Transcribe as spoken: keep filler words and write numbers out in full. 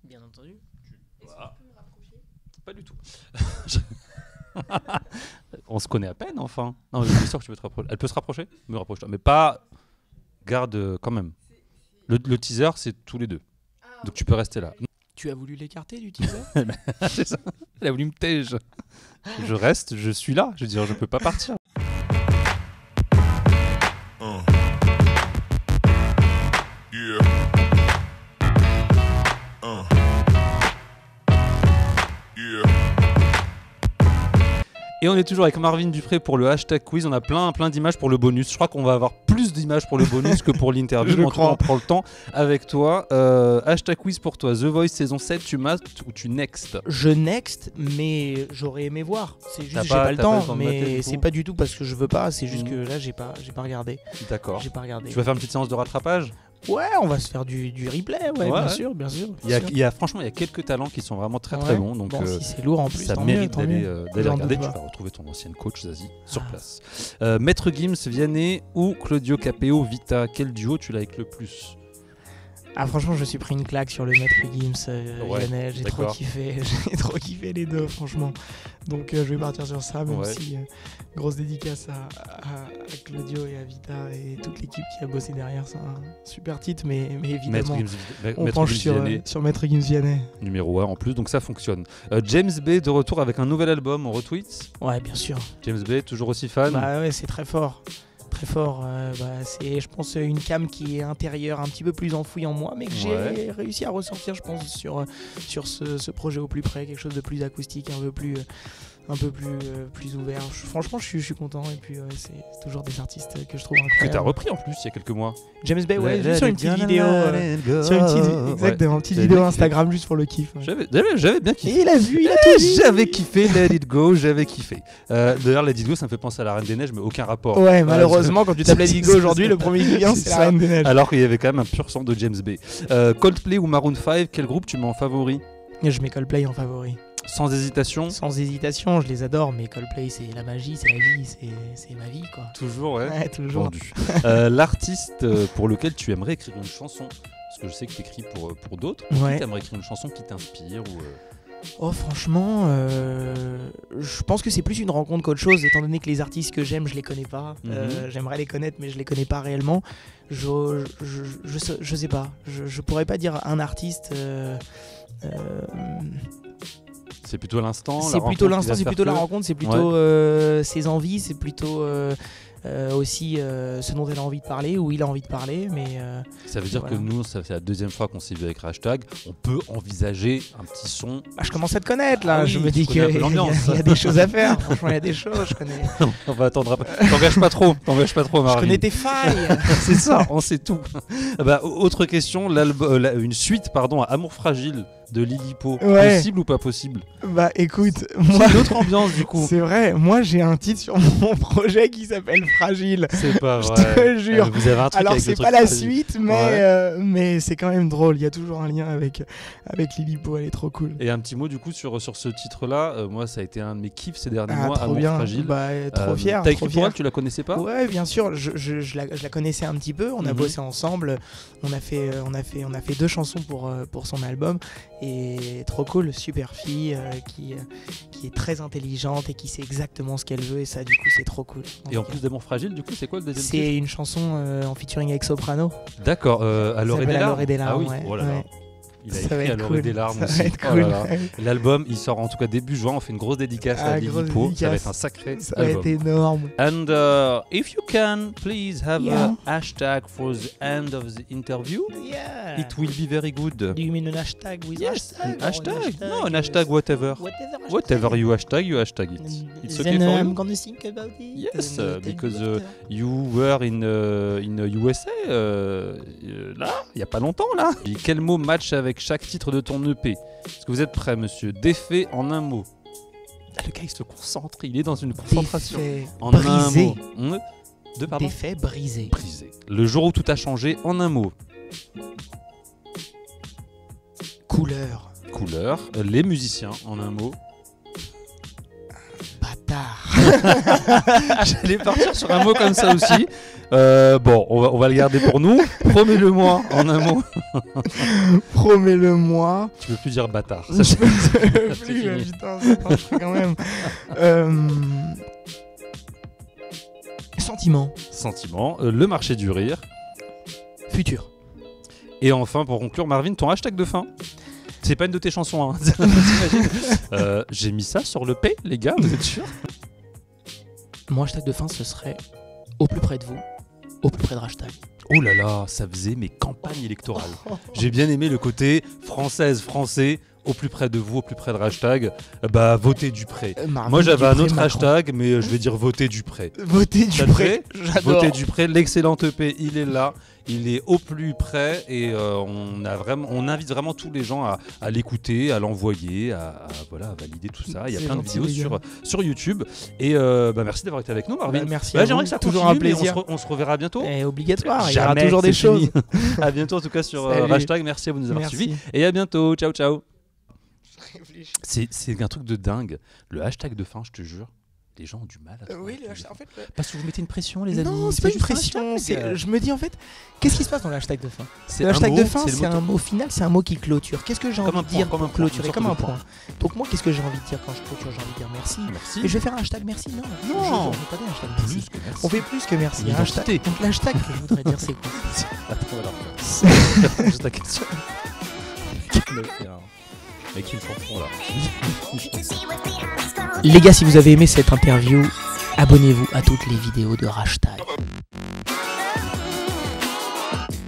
Bien entendu. Voilà. Pas du tout. Je... On se connaît à peine, enfin. Non, je suis sûr que tu peux te rapprocher. Elle peut se rapprocher? Me rapproche-toi. Mais pas... Garde euh, quand même. Le, le teaser, c'est tous les deux. Donc tu peux rester là. Tu as voulu l'écarter du teaser? C'est ça. Elle a voulu me tège. Je reste, je suis là. Je veux dire, je peux pas partir. Uh. Yeah. Uh. Yeah. Et on est toujours avec Marvin Dupré pour le hashtag quiz. On a plein, plein d'images pour le bonus. Je crois qu'on va avoir plus d'images pour le bonus que pour l'interview. Je En tout cas, crois. on prend le temps avec toi. Euh, hashtag quiz pour toi. The Voice saison sept, tu mastes ou tu next? Je next, mais j'aurais aimé voir. C'est juste T'as que j'ai pas- pas le t'as pas temps, le temps de mater, mais du c'est coup pas du tout parce que je veux pas. C'est juste Mhm. que là, j'ai pas, j'ai pas regardé. D'accord. J'ai pas regardé. Tu vas faire une petite séance de rattrapage? Ouais, on va se faire du, du replay, ouais, Ouais, bien ouais. sûr, bien sûr. il y, a, bien sûr. il y a, franchement, il y a quelques talents qui sont vraiment très très Ouais. bons. Donc, Bon, euh, si c'est lourd en plus, ça tant mérite mieux, tant d'aller mieux. euh, d'aller J'en regarder. doute Tu pas. vas retrouver ton ancienne coach Zazie sur Ah. place. Euh, Maître Gims, Vianney ou Claudio Capéo, Vita, quel duo tu likes le plus? Ah, franchement, je me suis pris une claque sur le Maître Gims, euh, Ouais, Vianney, j'ai trop d'accord. kiffé, j'ai trop kiffé les deux, franchement. Donc euh, je vais partir sur ça, même Ouais. si euh, grosse dédicace à, à- à Claudio et à Vita et toute l'équipe qui a bossé derrière, c'est un super titre, mais, mais Maître évidemment, Gims, Ma- on Maître penche Gims sur, Vianney, euh, sur Maître Gims Vianney. numéro un en plus, donc ça fonctionne. Euh, James Bay de retour avec un nouvel album, on retweet. Ouais, bien sûr. James Bay, toujours aussi fan. Bah ouais, c'est très fort. Très fort. euh, bah, c'est, je pense, une cam qui est intérieure, un petit peu plus enfouie en moi, mais que j'ai Ouais. réussi à ressortir, je pense, sur, sur ce, ce projet au plus près, quelque chose de plus acoustique, un peu plus, euh, un peu plus, euh, plus ouvert. Je- franchement, je suis, je suis content. Et puis, ouais, c'est toujours des artistes que je trouve Que incroyables. t'as repris en plus il y a quelques mois. James Bay, ouais, Let juste sur it une petite go, vidéo. euh, let it go. sur une petite, exactement, Ouais. petite J'avais vidéo bien kiffé. Instagram juste pour le kiff. ouais. J'avais, j'avais, j'avais bien kiffé. Et il a vu, il a Eh, tout vu. J'avais kiffé Let It Go, j'avais kiffé. Euh, D'ailleurs, Let It Go, ça me fait penser à la Reine des Neiges, mais aucun rapport. Ouais, Voilà, malheureusement, quand tu tapes Let It Go c'est- aujourd'hui, le premier qui vient, c'est c'est la ça. Reine des Neiges. Alors qu'il y avait quand même un pur sang de James Bay. Euh, Coldplay ou Maroon cinq, quel groupe tu mets en favori? Et je mets Coldplay en favori. Sans hésitation? Sans hésitation, je les adore, mais Coldplay, c'est la magie, c'est la vie, c'est, c'est ma vie, quoi. Toujours, ouais. Ouais, toujours. Vendu. Euh, L'artiste euh, pour lequel tu aimerais écrire une chanson? Parce que je sais que tu écris pour, pour d'autres. Ouais. Tu aimerais écrire une chanson qui t'inspire ou, euh, Oh, franchement, euh, je pense que c'est plus une rencontre qu'autre chose, étant donné que les artistes que j'aime, je les connais pas. Mhm. Euh, j'aimerais les connaître, mais je les connais pas réellement. Je, je, je, sais, je sais pas. Je, je pourrais pas dire un artiste. euh, euh, c'est plutôt l'instant? c'est la plutôt rencontre qui l'instant, va c'est te plutôt faire la que- rencontre, c'est plutôt Ouais. euh, ses envies, c'est plutôt euh, euh, aussi euh, ce dont elle a envie de parler, ou il a envie de parler. Mais euh, Ça veut dire Voilà. que nous, ça fait la deuxième fois qu'on s'est vu avec Hashtag. On peut envisager un petit son. bah, je commence à te connaître là. Ah oui, je me tu dis connais un peu qu'il y, a- l'ambiance. il y a des choses à faire. Franchement, il y a des choses. Je connais, On va attendre après. T'engages pas trop, t'engages pas trop, je Marvin. connais tes failles. C'est ça, on sait tout. Ah bah, au- autre question, l'album- euh, la- une suite pardon, à Amour Fragile de Lilipo. Ouais. Possible ou pas possible? Bah écoute, moi, C'est une autre ambiance du coup. c'est vrai, moi j'ai un titre sur mon projet qui s'appelle Fragile. C'est pas Je vrai. te jure. Euh, Vous avez un truc Alors avec le c'est truc pas la fragile. suite, mais, Ouais. euh, mais c'est quand même drôle. Il y a toujours un lien avec, avec Lilipo, elle est trop cool. Et un petit mot du coup sur, sur ce titre-là. Euh, moi, ça a été un de mes kiffs ces derniers Ah, mois. trop Amour bien, Fragile. bah, euh, trop Euh, fier. T'as trop écrit pour fier. elle, tu la connaissais pas? Ouais, bien sûr, je, je, je, la, je la connaissais un petit peu, on a Mhm. bossé ensemble, on a fait, euh, on a fait, on a fait deux chansons pour, euh, pour son album, et trop cool, super fille, euh, qui, euh, qui est très intelligente et qui sait exactement ce qu'elle veut, et ça du coup c'est trop cool. Et en Donc, plus d'Amour Fragile, du coup, c'est quoi le deuxième titre? c'est une chanson euh, en featuring avec Soprano. D'accord, euh, à l'oreille des s'appelle À larmes. l'oreille des larmes, Ah oui, ouais, oh là là. ouais. Il a Ça va écrit à être l'oreille cool. des larmes Ça aussi. va être Oh cool. là là. L'album, il sort en tout cas début juin. On fait une grosse dédicace Ah, à grosse Lilipo. Ça va dédicace. être un sacré Ça va album. être énorme. And uh, if you can, please have Yeah. a hashtag for the end of the interview. Yeah. It will be very good. Do you mean an hashtag with Yes, hashtag? an or hashtag. No, an uh, hashtag whatever. Whatever. hashtag? Whatever you hashtag, you hashtag it. And It's then okay for I'm you. gonna think about it. Yes, and, uh, tell because, you uh, after. You were in, uh, in U S A, euh, euh, là, il n'y a pas longtemps, là. Et quel mot match avec chaque titre de ton E P? Est-ce que vous êtes prêts, monsieur? Défait en un mot. Ah, le gars, il se concentre, il est dans une concentration. Défait En brisé. un mot. Hum, Deux, pardon. Défait brisé. Brisé. Le jour où tout a changé, en un mot. Couleur. Couleur. Euh, Les musiciens, en un mot. Bâtard. J'allais partir sur un mot comme ça aussi. Euh, bon, on va, on va le garder pour nous. Promets-le-moi en un mot. Promets-le-moi. Tu peux plus dire bâtard. Je Ça, peux c'est plus, mais fini. putain, ça marche quand même. Euh... Sentiment. Sentiment, euh, le marché du rire. Futur. Et enfin, pour conclure, Marvin, ton hashtag de fin. C'est pas une de tes chansons, hein. T'imagines euh, J'ai mis ça sur le P, les gars, vous êtes sûrs? Mon hashtag de fin, ce serait au plus près de vous, au plus près de hashtag. Oh là là, ça faisait mes campagnes électorales. J'ai bien aimé le côté française, français, au plus près de vous, au plus près de hashtag. Euh, bah, votez Dupré. Euh, Marvin Moi, j'avais un Dupré, autre Macron. hashtag, mais euh, je vais dire votez Dupré. Votez Ça te Dupré. fait J'adore. Votez Dupré, l'excellent E P, il est là. Il est au plus près et euh, on, a vraiment, on invite vraiment tous les gens à, à l'écouter, à l'envoyer, à, à, voilà, à valider tout ça. Il y a C'est plein de gentil, vidéos les gars. sur, sur YouTube. Et euh, bah, merci d'avoir été avec nous, Marvin. Bah, merci Bah, à J'aimerais vous. que ça Toujours continue, un mais on plaisir. se, re- on se reverra bientôt. Et obligatoire, il y aura Jamais, toujours des c'est choses. fini. À bientôt en tout cas sur euh, Salut. hashtag. Merci à vous de nous avoir Merci. suivis. Et à bientôt. Ciao, ciao. C'est c'est un truc de dingue. Le hashtag de fin, je te jure. Les gens ont du mal à Euh, trouver oui, le le hashtag. hashtag, en fait. le- Parce que vous mettez une pression, les amis. Non, c'est pas une juste un pression. hashtag. c'est- Je me dis en fait, qu'est-ce qui se passe dans le hashtag de fin? C'est Le un hashtag mot, de fin, le c'est mot un mot final, c'est un mot qui clôture. Qu'est-ce que j'ai Comme envie un de point, dire comme un pour point, clôturer? une Comme sorte un de point. Donc moi, qu'est-ce que j'ai envie de dire quand je clôture? J'ai envie de dire merci. Merci. Et je vais faire un hashtag merci. Non, Non. je- on fait pas des hashtags merci. Plus que merci. On fait plus que merci. Une Un hashtag. identité. Donc l'hashtag que je voudrais dire, c'est quoi? Attends, alors. Juste ta question. Quel le fait, hein. Mais qui le font là. Les gars, si vous avez aimé cette interview, abonnez-vous à toutes les vidéos de hashtag.